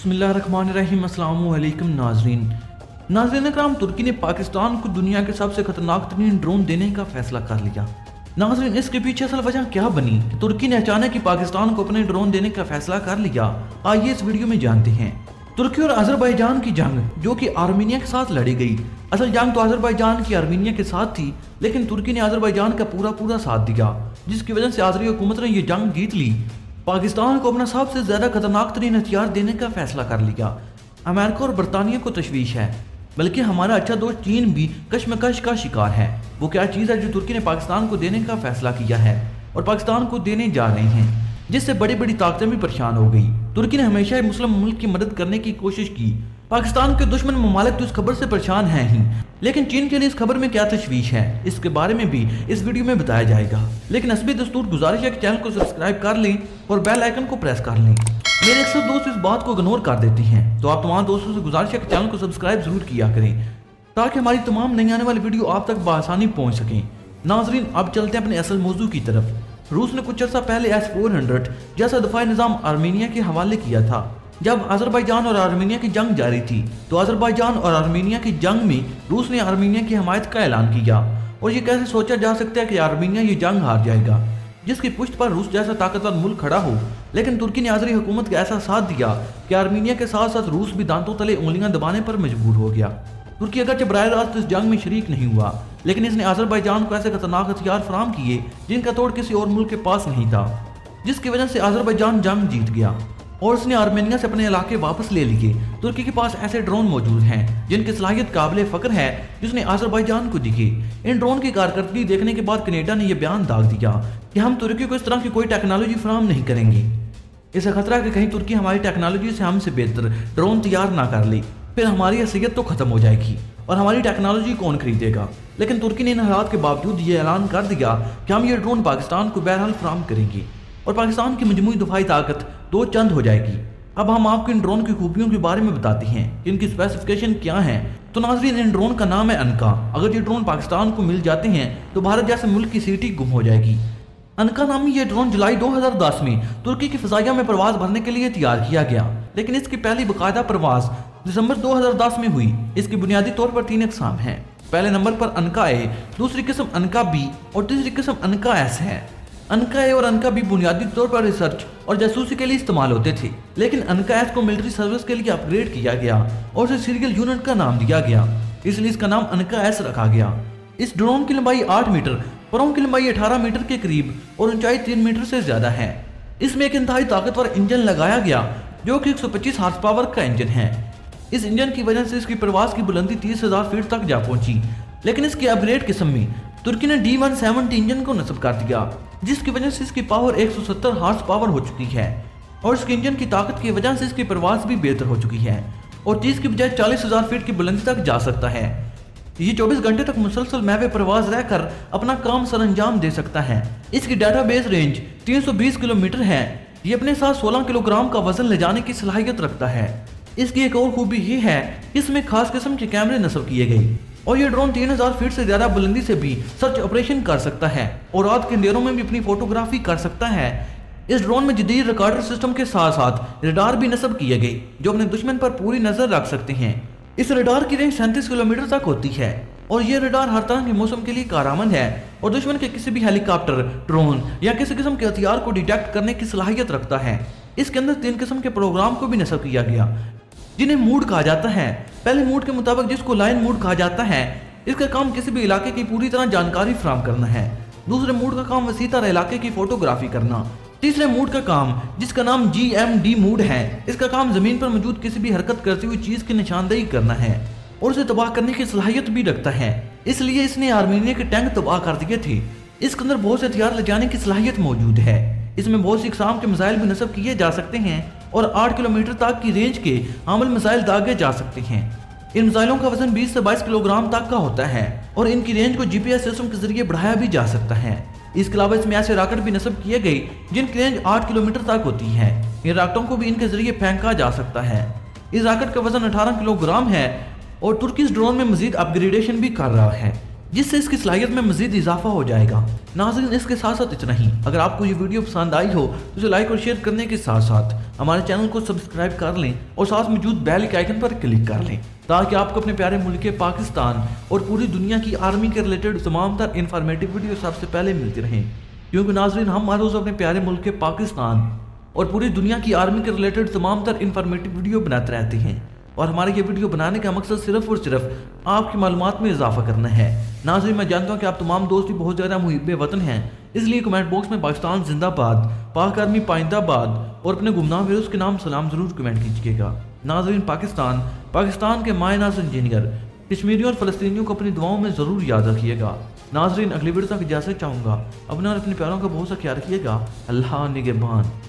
बिस्मिल्लाहिर्रहमानिर्रहीम। अस्सलामु अलैकुम नाज़रीन अकराम, तुर्की ने पाकिस्तान को दुनिया के सबसे खतरनाक तरीन ड्रोन देने का फैसला कर लिया। नाज़रीन, इसके पीछे असल वजह क्या बनी कि तुर्की ने अचानक ही पाकिस्तान को अपने ड्रोन देने का फैसला कर लिया? आइए इस वीडियो में जानते हैं। तुर्की और अजरबैजान की जंग जो कि आर्मीनिया के साथ लड़ी गई। असल जंग तो अजरबैजान की आर्मीनिया के साथ थी, लेकिन तुर्की ने अजरबैजान का पूरा साथ दिया, जिसकी वजह से आज़री हुकूमत ने यह जंग जीत ली। पाकिस्तान को अपना सबसे ज्यादा खतरनाक तरीन हथियार देने का फैसला कर लिया। अमेरिका और बरतानिया को तशवीश है, बल्कि हमारा अच्छा दोस्त चीन भी कश्मकश का शिकार है। वो क्या चीज़ है जो तुर्की ने पाकिस्तान को देने का फैसला किया है और पाकिस्तान को देने जा रहे हैं, जिससे बड़ी बड़ी ताकतें भी परेशान हो गई। तुर्की ने हमेशा ही मुस्लिम मुल्क की मदद करने की कोशिश की। पाकिस्तान के दुश्मन ममालिक तो इस खबर से परेशान हैं ही, लेकिन चीन के लिए इस खबर में क्या तशवीश है, इसके बारे में भी इस वीडियो में बताया जाएगा। लेकिन असली दस्तूर गुजारिश है कि चैनल को सब्सक्राइब कर लें और बेल आइकन को प्रेस कर लें। मेरे अक्सर दोस्त इस बात को इग्नोर कर देते हैं, तो आप तमाम दोस्तों से गुजारिश है कि चैनल को सब्सक्राइब जरूर किया करें, ताकि हमारी तमाम नई आने वाली वीडियो आप तक बआसानी पहुँच सकें। नाजरीन, अब चलते हैं अपने असल मौजू की तरफ। रूस ने कुछ अर्सा पहले S-400 जैसा दफाई निज़ाम आर्मीनिया के हवाले किया था। जब अजरबैजान और आर्मीनिया की जंग जारी थी, तो अजरबैजान और आर्मीनिया की जंग में रूस ने आर्मीनिया की हमायत का ऐलान किया। और ये कैसे सोचा जा सकता है कि आर्मीनिया ये जंग हार जाएगा, जिसकी पुष्ट पर रूस जैसा ताकतवर मुल्क खड़ा हो। लेकिन तुर्की ने आज़री हुकूमत का ऐसा साथ दिया कि आर्मीनिया के साथ साथ रूस भी दांतों तले उंगलियां दबाने पर मजबूर हो गया। तुर्की अगरचे बराह रास्त इस जंग में शरीक नहीं हुआ, लेकिन इसने अजरबैजान को ऐसे खतरनाक हथियार फराम किए जिनका तोड़ किसी और मुल्क के पास नहीं था, जिसकी वजह से अजरबैजान जंग जीत गया और उसने आर्मेनिया से अपने इलाके वापस ले लिए। तुर्की के पास ऐसे ड्रोन मौजूद हैं जिनकी सलाहियत काबिल फख्र है, जिसने अजरबैजान को दिखी। इन ड्रोन की कारकर्दगी देखने के बाद कनाडा ने यह बयान दाग दिया कि हम तुर्की को इस तरह की कोई टेक्नोलॉजी फराम नहीं करेंगे। इसे खतरा कि कहीं तुर्की हमारी टेक्नोलॉजी से हमसे बेहतर ड्रोन तैयार ना कर ले, फिर हमारी हैसियत तो खत्म हो जाएगी और हमारी टेक्नोलॉजी कौन खरीदेगा। लेकिन तुर्की ने इन हालात के बावजूद ये ऐलान कर दिया कि हम ये ड्रोन पाकिस्तान को बहरहाल फराम करेंगे और पाकिस्तान की मजमूई दफाई ताकत दो चंद हो जाएगी। अब हम आपको इन ड्रोन की खूबियों के बारे में बताते हैं, इनकी स्पेसिफिकेशन क्या है। तो नाजरीन, इन ड्रोन का नाम है अनका। अगर ये ड्रोन पाकिस्तान को मिल जाते हैं तो भारत जैसे मुल्क की सीटी गुम हो जाएगी। अनका नामी ये ड्रोन जुलाई 2010 में तुर्की की फिजाइया में प्रवास भरने के लिए तैयार किया गया, लेकिन इसकी पहली बाकायदा प्रवास दिसंबर 2010 में हुई। इसकी बुनियादी तौर पर 3 अक़साम हैं। पहले नंबर पर अनका ए, दूसरी किस्म अनका बी और तीसरी किस्म अनका एस है। अनका ए और अनका बी बुनियादी तौर पर रिसर्च और जासूसी के लिए इस्तेमाल होते थे, लेकिन अनका एस को मिलिट्री सर्विस के लिए अपग्रेड किया गया और उसे सीरियल यूनिट का नाम दिया गया, इसलिए इसका नाम अनका एस रखा गया। इस ड्रोन की लंबाई 8 मीटर, परों की लंबाई 18 मीटर के करीब और ऊंचाई 3 मीटर से ज्यादा है। इसमें एक इंतहाई ताकतवर इंजन लगाया गया जो कि 125 हार्स पावर का इंजन है। इस इंजन की वजह से इसकी प्रवास की बुलंदी 30,000 फीट तक जा पहुंची। लेकिन इसके अपग्रेड किस्म में तुर्की ने D-170 इंजन को नस्ब कर दिया, जिसकी वजह से इसकी पावर 170 हार्स पावर हो चुकी है और इसके इंजन की ताकत की वजह से इसकी प्रवास भी बेहतर हो चुकी है और 30 की बजाय 40,000 फीट की बुलंदी तक जा सकता है। ये 24 घंटे तक मुसलसल महवे प्रवास रहकर अपना काम सरअंजाम दे सकता है। इसकी डाटाबेस रेंज 320 किलोमीटर है। ये अपने साथ 16 किलोग्राम का वजन ले जाने की सलाहियत रखता है। इसकी एक और खूबी ये है कि इसमें खास किस्म के कैमरे नस्ब किए गए और ये ड्रोन 3000 फीट से ज्यादा बुलंदी से भी सर्च ऑपरेशन कर सकता है और रात के अंधेरों में भी अपनी फोटोग्राफी कर सकता है। इस ड्रोन में जदीद रिकॉर्डर सिस्टम के साथ साथ रडार भी नस्ब किए गए जो अपने दुश्मन पर पूरी नजर रख सकते हैं। इस रडार की रेंज 37 किलोमीटर तक होती है और ये रडार हर तरह के मौसम के लिए कारआमद है और दुश्मन के किसी भी हेलीकॉप्टर, ड्रोन या किसी किस्म के हथियार को डिटेक्ट करने की सलाहियत रखता है। इसके अंदर 3 किस्म के प्रोग्राम को भी नस्ब किया गया, जिन्हें मूड कहा जाता है। पहले मूड के मुताबिक, जिसको लाइन मूड कहा जाता है, इसका काम किसी भी इलाके की पूरी तरह जानकारी फराहम करना है। दूसरे मूड का काम वसी तरह इलाके की फोटोग्राफी करना। तीसरे मूड का काम, जिसका नाम GMD मूड है, इसका काम जमीन पर मौजूद किसी भी हरकत करती हुई चीज की निशानदेही करना है और उसे तबाह करने की सलाहियत भी रखता है। इसलिए इसने आर्मीनिया के टैंक तबाह कर दिए थे। इसके अंदर बहुत से हथियार ले जाने की सलाहियत मौजूद है। इसमें बहुत सी इकसाम के मिसाइल भी नस्ब किए जा सकते हैं और 8 किलोमीटर तक की रेंज के हामिल मिसाइल दागे जा सकते हैं। इन मिसाइलों का वजन 20 से 22 किलोग्राम तक का होता है और इनकी रेंज को GPS सिस्टम के जरिए बढ़ाया भी जा सकता है। इसके अलावा इसमें ऐसे रॉकेट भी नस्ब किए गए जिनकी रेंज 8 किलोमीटर तक होती है। इन रॉकेटों को भी इनके जरिए फेंका जा सकता है। इस रॉकेट का वजन 18 किलोग्राम है और तुर्की इस ड्रोन में मजीद अपग्रेडेशन भी कर रहा है, जिससे इसकी सलाहियत में मजीद इजाफा हो जाएगा। नाज़रीन, इसके साथ साथ इतना ही। अगर आपको ये वीडियो पसंद आई हो तो इसे लाइक और शेयर करने के साथ साथ हमारे चैनल को सब्सक्राइब कर लें और साथ मौजूद बेल के आइकन पर क्लिक कर लें ताकि आपको अपने प्यारे मुल्क पाकिस्तान और पूरी दुनिया की आर्मी के रिलेटेड तमाम तर इन्फॉर्मेटिव वीडियो सबसे पहले मिलती रहें। क्योंकि नाजरीन, हम हर रोज़ अपने प्यारे मुल्क पाकिस्तान और पूरी दुनिया की आर्मी के रिलेटेड तमाम तर इन्फॉर्मेटिव वीडियो बनाते रहते हैं और हमारे ये वीडियो बनाने का मकसद सिर्फ और सिर्फ आपकी मालूमात में इजाफा करना है। नाज़रीन, मैं जानता हूँ कि आप तमाम दोस्त भी बहुत ज़्यादा मुहिब्बे वतन हैं, इसलिए कमेंट बॉक्स में पाकिस्तान जिंदाबाद, पाक आर्मी पाइंदाबाद और अपने गुमनाम वीरों के नाम सलाम जरूर कमेंट कीजिएगा। नाज़रीन, पाकिस्तान के मायनाज़ इंजीनियर कश्मीरियों और फ़लस्तीनियों को अपनी दुआओं में ज़रूर याद रखिएगा। नाज़रीन, अगली वीडियो तक इजाज़त चाहूँगा। अपने और अपने प्यारों का बहुत सा ख्याल रखिएगा। अल्लाह निगहबान।